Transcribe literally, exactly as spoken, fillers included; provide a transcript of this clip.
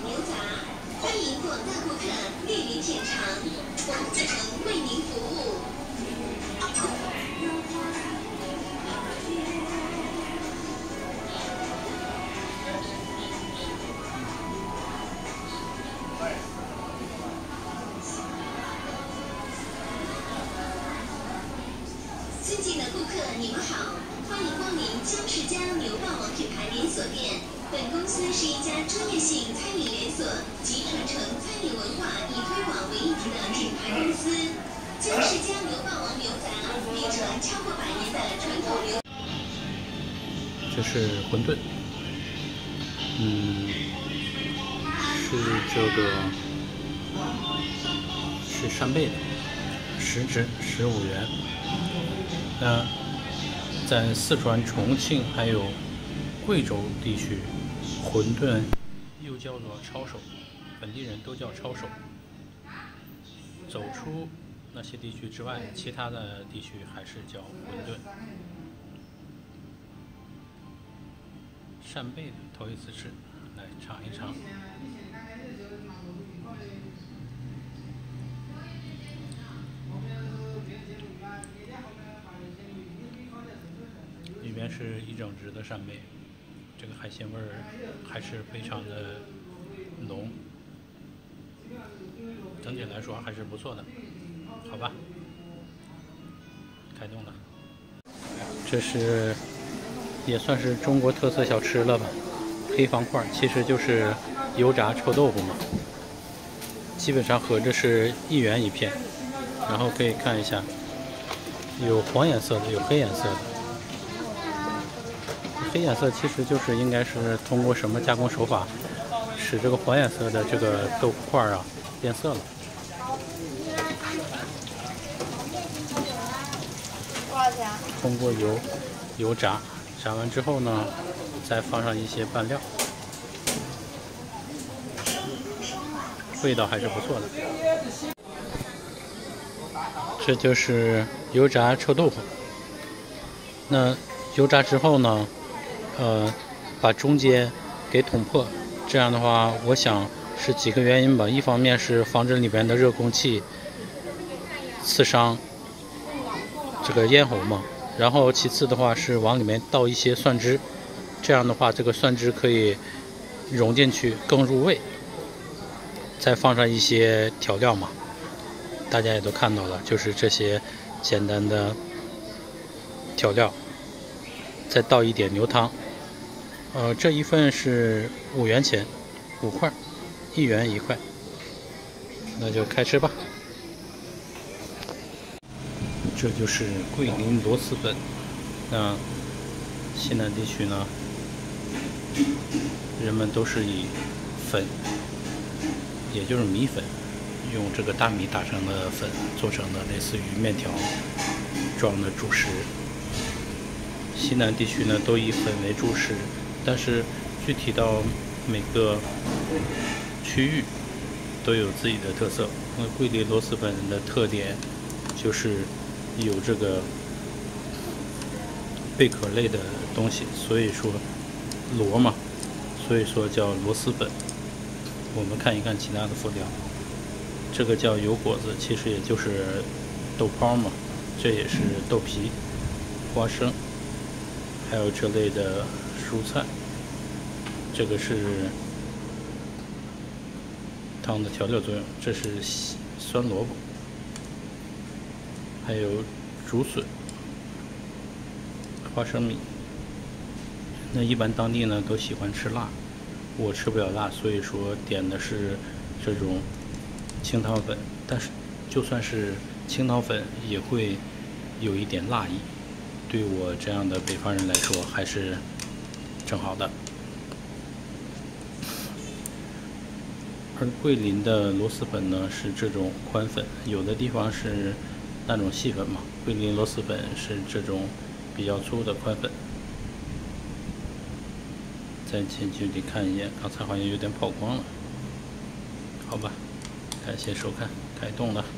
牛杂，欢迎广大顾客莅临品尝，我们竭诚为您服务。 尊敬的顾客，你们好，欢迎光临江世家牛霸王品牌连锁店。本公司是一家专业性餐饮连锁及传承餐饮文化以推广为一体的品牌公司。江世家牛霸王牛杂，流传超过百年的传统牛。 这是馄饨，嗯，是这个是扇贝的，十只十五元。 那在四川、重庆还有贵州地区，馄饨又叫做抄手，本地人都叫抄手。走出那些地区之外，其他的地区还是叫馄饨。扇贝的头一次吃，来尝一尝。 里面是一整只的扇贝，这个海鲜味儿还是非常的浓，整体来说还是不错的，好吧？开动了，这是也算是中国特色小吃了吧？黑方块其实就是油炸臭豆腐嘛，基本上合着是一元一片，然后可以看一下，有黄颜色的，有黑颜色的。 黑颜色其实就是应该是通过什么加工手法，使这个黄颜色的这个豆腐块啊变色了。多少钱？通过油油炸，炸完之后呢，再放上一些拌料，味道还是不错的。这就是油炸臭豆腐。那油炸之后呢？ 呃，把中间给捅破，这样的话，我想是几个原因吧。一方面是防止里边的热空气刺伤这个咽喉嘛，然后其次的话是往里面倒一些蒜汁，这样的话这个蒜汁可以融进去更入味。再放上一些调料嘛，大家也都看到了，就是这些简单的调料，再倒一点牛汤。 呃，这一份是五元钱，五块，一元一块，那就开吃吧。这就是桂林螺蛳粉。那西南地区呢，人们都是以粉，也就是米粉，用这个大米打成的粉做成的类似于面条状的主食。西南地区呢，都以粉为主食。 但是具体到每个区域都有自己的特色。那桂林螺蛳粉的特点就是有这个贝壳类的东西，所以说螺嘛，所以说叫螺蛳粉。我们看一看其他的辅料，这个叫油果子，其实也就是豆泡嘛，这也是豆皮、花生，还有这类的。 蔬菜，这个是汤的调料作用，这是酸萝卜，还有竹笋、花生米。那一般当地呢都喜欢吃辣，我吃不了辣，所以说点的是这种清汤粉。但是就算是清汤粉，也会有一点辣意，对我这样的北方人来说还是。 正好的，而桂林的螺蛳粉呢是这种宽粉，有的地方是那种细粉嘛。桂林螺蛳粉是这种比较粗的宽粉。再近距离看一眼，刚才好像有点跑光了。好吧，感谢收看，开动了。